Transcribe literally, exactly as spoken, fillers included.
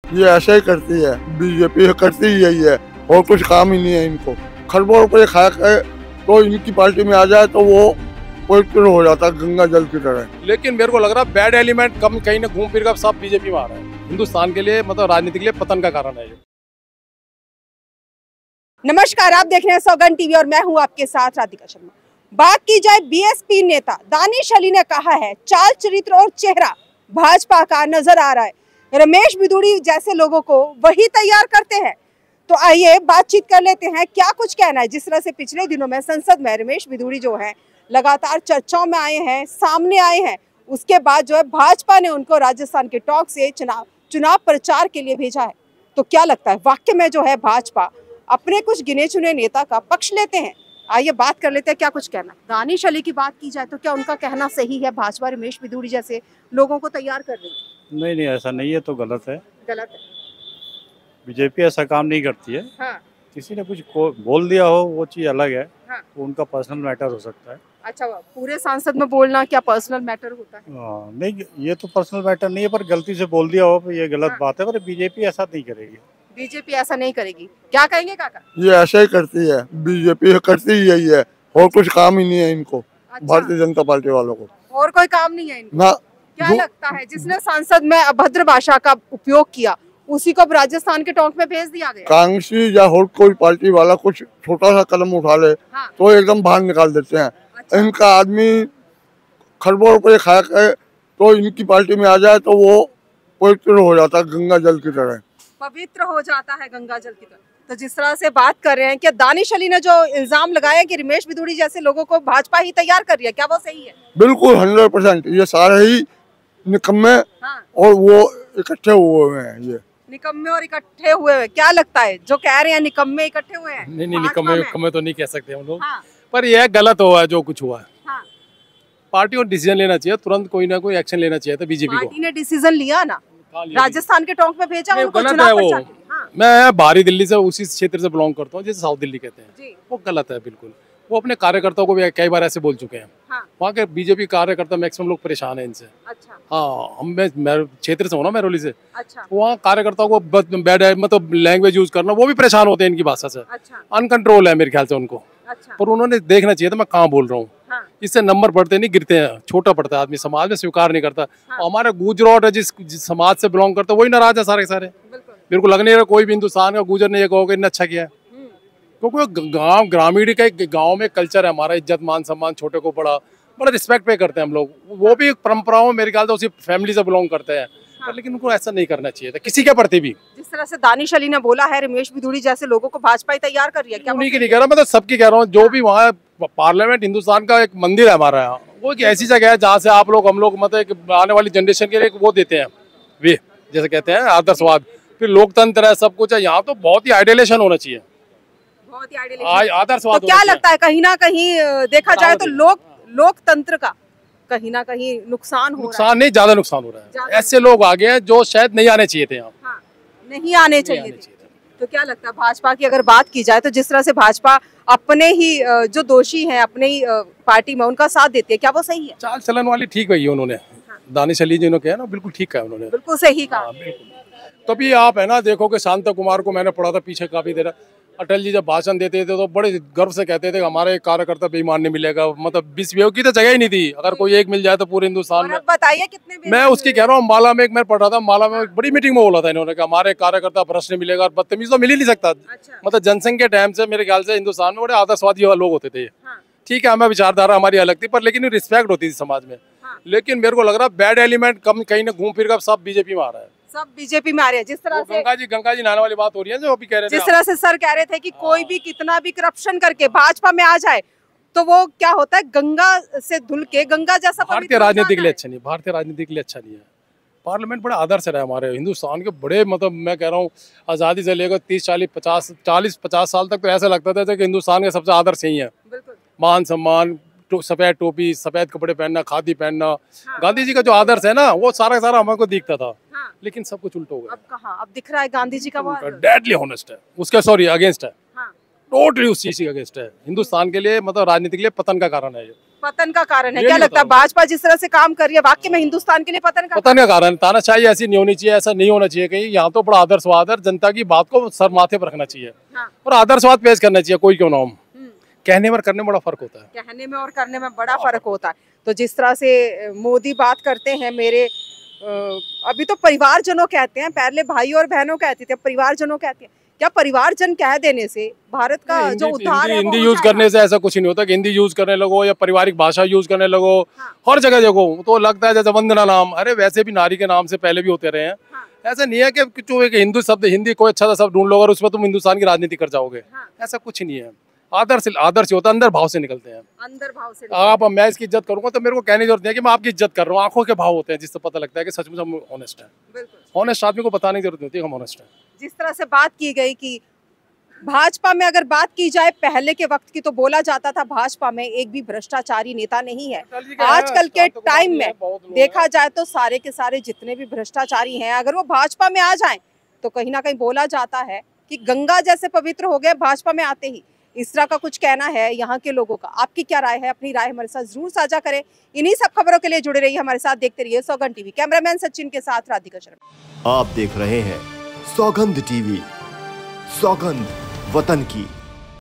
ये ऐसा ही करती है, बीजेपी करती ही यही है और कुछ काम ही नहीं है इनको। खरबों रुपये खा के तो इनकी पार्टी में आ जाए तो वो पवित्र हो जाता है गंगा जल की तरह। लेकिन मेरे को लग रहा है बैड एलिमेंट कम कहीं ना घूम फिर कर सब बीजेपी में आ रहा है। हिंदुस्तान के लिए मतलब राजनीति के लिए पतन का कारण है ये। नमस्कार, आप देख रहे हैं सौगंध टीवी और मैं हूं आपके साथ राधिका शर्मा। बात की जाए बीएसपी नेता दानिश अली ने कहा है, चाल चरित्र और चेहरा भाजपा का नजर आ रहा है। रमेश बिधूड़ी जैसे लोगों को वही तैयार करते हैं। तो आइए बातचीत कर लेते हैं क्या कुछ कहना है। जिस तरह से पिछले दिनों में संसद में रमेश बिधूड़ी जो है लगातार चर्चाओं में आए हैं, सामने आए हैं, उसके बाद जो है भाजपा ने उनको राजस्थान के टॉक से चुनाव चुनाव प्रचार के लिए भेजा है। तो क्या लगता है वाकई में जो है भाजपा अपने कुछ गिने चुने नेता का पक्ष लेते हैं? आइए बात कर लेते हैं क्या कुछ कहना। दानिश अली की बात की जाए तो क्या उनका कहना सही है, भाजपा रमेश बिधूड़ी जैसे लोगों को तैयार कर रही है? नहीं नहीं, ऐसा नहीं है, तो गलत है। गलत है। बीजेपी ऐसा काम नहीं करती है। हाँ। किसी ने कुछ बोल दिया हो वो चीज अलग है। हाँ। वो उनका पर्सनल मैटर हो सकता है। अच्छा, पूरे सांसद में बोलना क्या पर्सनल मैटर होता है? आ, नहीं, ये तो पर्सनल मैटर नहीं है, पर गलती से बोल दिया हो ये गलत हाँ। बात है। पर बीजेपी ऐसा नहीं करेगी। बीजेपी ऐसा नहीं करेगी। क्या कहेंगे काका? ये ऐसा ही करती है, बीजेपी करती ही यही है और कुछ काम ही नहीं है इनको। अच्छा। भारतीय जनता पार्टी वालों को और कोई काम नहीं है इनको? ना। क्या लगता है जिसने संसद में अभद्र भाषा का उपयोग किया उसी को अब राजस्थान के टोंक में भेज दिया गया? कांग्रेस या और कोई पार्टी वाला कुछ छोटा सा कदम उठा ले हाँ। तो एकदम बाहर निकाल देते हैं। अच्छा। इनका आदमी खरबों रुपये खा के तो इनकी पार्टी में आ जाए तो वो पवित्र हो जाता है गंगा जल की तरह। पवित्र हो जाता है गंगा जल की तरह। तो जिस तरह से बात कर रहे हैं कि दानिश अली ने जो इल्जाम लगाया कि रमेश बिधूड़ी जैसे लोगों को भाजपा ही तैयार कर रही है, क्या वो सही है? बिल्कुल हंड्रेड परसेंट। ये सारे ही निकम्मे हाँ। और वो इकट्ठे हुए हैं। ये निकम्मे और इकट्ठे हुए हैं। क्या लगता है जो कह रहे हैं निकम्मे इकट्ठे हुए हैं? नहीं नहीं, निकम्मे निकम्मे तो नहीं कह सकते हम लोग। हाँ। पर यह गलत हुआ है जो कुछ हुआ है। हाँ। पार्टी को डिसीजन लेना चाहिए, तुरंत कोई ना कोई एक्शन लेना चाहिए था बीजेपी को। पार्टी ने डिसीजन लिया ना, राजस्थान के टोंक में भेजा उनको गलत चुनाव है वो। प्रचार। हाँ। मैं बाहरी दिल्ली से उसी क्षेत्र से बिलोंग करता हूँ जैसे साउथ दिल्ली कहते हैं जी। वो गलत है बिल्कुल। वो अपने कार्यकर्ताओं को भी कई बार ऐसे बोल चुके हैं। हाँ। वहाँ के बीजेपी कार्यकर्ता मैक्सिमम लोग परेशान हैं इनसे। अच्छा। हाँ, हम मैं क्षेत्र से हूँ ना, मैरोली से। अच्छा। वहाँ कार्यकर्ताओं को बैड मतलब लैंग्वेज यूज करना, वो भी परेशान होते हैं इनकी भाषा से। अच्छा। अनकंट्रोल है मेरे ख्याल से उनको। अच्छा। पर उन्होंने देखना चाहिए था मैं कहाँ बोल रहा हूँ। हाँ। इससे नंबर बढ़ते नहीं गिरते हैं, छोटा पड़ता है आदमी, समाज में स्वीकार नहीं करता। हाँ। और हमारा गुजरात है जिस, जिस समाज से बिलोंग करता है वही नाराज है सारे के सारे। बिल्कुल। मेरे को लग नहीं रहा कोई भी हिंदुस्तान का गुजर ने ये कहोगे इतना अच्छा किया है। क्योंकि गांव ग्रामीण का गांव में कल्चर है हमारा, इज्जत मान सम्मान, छोटे को बड़ा बड़ा रिस्पेक्ट पे करते हैं हम लोग। वो भी परंपराओं में मेरे ख्याल से उसी फैमिली से बिलोंग करते हैं। हाँ। पर लेकिन उनको ऐसा नहीं करना चाहिए था किसी के प्रति भी। जिस तरह से दानिश अली ने बोला है रमेश बिधूड़ी जैसे लोगों को भाजपा ही तैयार कर रही है, क्या उन्हीं की नहीं कह रहा, मैं तो सबकी कह रहा हूँ। जो भी वहाँ पार्लियामेंट हिंदुस्तान का एक मंदिर है हमारा यहाँ, वो एक ऐसी जगह है जहाँ से आप लोग हम लोग मतलब आने वाली जनरेशन के लिए वो देते हैं, वे जैसे कहते हैं आदर्शवाद, फिर लोकतंत्र है, सब कुछ है। यहाँ तो बहुत ही आइडियलेशन होना चाहिए, बहुत ही आइडियलिस्ट आदर्शवाद। तो क्या लगता है कहीं ना कहीं देखा जाए तो लोक लोकतंत्र का कहीं ना कहीं नुकसान हो नुकसान रहा है? नहीं, ज्यादा नुकसान हो रहा है। ऐसे लोग आ गए हैं जो शायद नहीं आने चाहिए थे यहाँ। हाँ, नहीं आने चाहिए थे। तो क्या लगता है भाजपा की अगर बात की जाए तो जिस तरह से भाजपा अपने ही जो दोषी हैं अपने ही पार्टी में उनका साथ देती है, क्या वो सही है? चाल चलन वाली ठीक है उन्होंने। हाँ। दानिश अली जी ने कहा ना, बिल्कुल ठीक है उन्होंने, बिल्कुल सही कहा। तभी आप है ना देखो कि शांता कुमार को मैंने पढ़ा था पीछे काफी देर, अटल जी जब भाषण देते थे तो बड़े गर्व से कहते थे कि हमारे एक कार्यकर्ता बेईमान नहीं मिलेगा। मतलब विश्व की तो जगह ही नहीं थी, अगर कोई एक मिल जाए तो पूरे हिंदुस्तान में। बताइए कितने मैं उसकी कह रहा हूँ, माला में एक मैं पढ़ रहा था, माला में एक बड़ी मीटिंग में बोला था इन्होंने कि हमारे कार्यकर्ता भ्रष्ट नहीं मिलेगा और बदतमीज तो मिल ही नहीं सकता। अच्छा। मतलब जनसंघ के टाइम से मेरे ख्याल से हिंदुस्तान में बड़े आदर्शवादी लोग होते थे। हाँ। ठीक है, हमें विचारधारा हमारी अलग थी पर लेकिन रिस्पेक्ट होती थी समाज में। हाँ। लेकिन मेरे को लग रहा बैड एलिमेंट कम कहीं ना घूम फिर कर सब बीजेपी में आ रहा है, सब बीजेपी में आ रहे हैं। जिस तरह से गंगा जी गंगा जी नहाने वाली बात हो रही है जो अभी कह रहे थे, जिस तरह से सर कह रहे थे कि कोई भी कितना भी करप्शन करके भाजपा में आ जाए तो वो क्या होता है, गंगा से धुल के गंगा जैसा भारतीय राजनीति के लिए अच्छा नहीं, भारतीय राजनीति के लिए अच्छा नहीं है। पार्लियामेंट बड़ा आदर्श रहा हमारे हिंदुस्तान के बड़े, मतलब मैं कह रहा हूँ आज़ादी से लेकर तीस चालीस पचास चालीस पचास साल तक तो ऐसा लगता था कि हिंदुस्तान के सबसे आदर्श यही है। मान सम्मान, तो सफेद टोपी, सफेद कपड़े पहनना, खादी पहनना। हाँ। गांधी जी का जो आदर्श है ना वो सारा सारा हमको दिखता था। हाँ। लेकिन सब कुछ उल्टा हो गया। अब कहाँ, अब दिख रहा है गांधी जी का वो डेडली हॉनेस्ट है, उसका सॉरी अगेंस्ट है। हाँ। टोटली उस चीज के अगेंस्ट है। हिंदुस्तान के लिए मतलब राजनीति के लिए पतन का कारण है ये। पतन का कारण है ये क्या नहीं लगता है? बता भाजपा जिस तरह से काम कर रही है वाकई में हिंदुस्तान के लिए पतन का पता नहीं कारण ताना चाहिए, ऐसी नहीं होनी चाहिए, ऐसा नहीं होना चाहिए कहीं। यहाँ तो बड़ा आदर्शवाद है, जनता की बात को सर माथे पर रखना चाहिए हाँ। और आदर्शवाद पेश करना चाहिए, कोई क्यों ना हो। हम्म, कहने में और करने में बड़ा फर्क होता है। कहने में और करने में बड़ा फर्क होता है। तो जिस तरह से अ, मोदी बात करते हैं, मेरे अ, अभी तो परिवारजनों कहते हैं, पहले भाई और बहनों कहते थे, अब परिवारजनों कहते हैं। क्या परिवारजन कह देने से भारत का नहीं, जो हिंदी- उद्धार हिंदी है वो हिंदी हो यूज जाएगा? करने से ऐसा कुछ नहीं होता कि हिंदी यूज करने लगो या पारिवारिक भाषा यूज करने लगो। हाँ। हर जगह देखो तो लगता है जैसे वंदना नाम, अरे वैसे भी नारी के नाम से पहले भी होते रहे हैं। हाँ। ऐसा नहीं है कि जो एक हिंदू शब्द, हिंदी कोई अच्छा सा शब्द ढूंढ लो और उसमें तुम हिंदुस्तान की राजनीति कर जाओगे, हाँ। ऐसा कुछ नहीं है। आदर्श आदर्श होता है, अंदर भाव से निकलते हैं। अंदर भाव से आप मैं इसकी इज्जत करूंगा तो मेरे को कहने की जरूरत नहीं है कि मैं आपकी इज्जत कर रहा हूँ। आंखों के भाव होते हैं जिससे पता लगता है कि सचमुच हम ऑनेस्ट हैं। बिल्कुल ऑनेस्ट आदमी को बताने की जरूरत नहीं होती हम ऑनेस्ट हैं। जिस तरह से बात की गई कि भाजपा में अगर बात की जाए पहले के वक्त की, तो बोला जाता था भाजपा में एक भी भ्रष्टाचारी नेता नहीं है। आजकल के टाइम में देखा जाए तो सारे के सारे जितने भी भ्रष्टाचारी हैं, अगर वो भाजपा में आ जाएं तो कहीं ना कहीं बोला जाता है कि गंगा जैसे पवित्र हो गए भाजपा में आते ही। इस तरह का कुछ कहना है यहाँ के लोगों का। आपकी क्या राय है? अपनी राय हमारे साथ जरूर साझा करें। इन्हीं सब खबरों के लिए जुड़े रहिए हमारे साथ, देखते रहिए सौगंध टीवी। कैमरामैन सचिन के साथ राधिका शर्मा। आप देख रहे हैं सौगंध टीवी, सौगंध वतन की।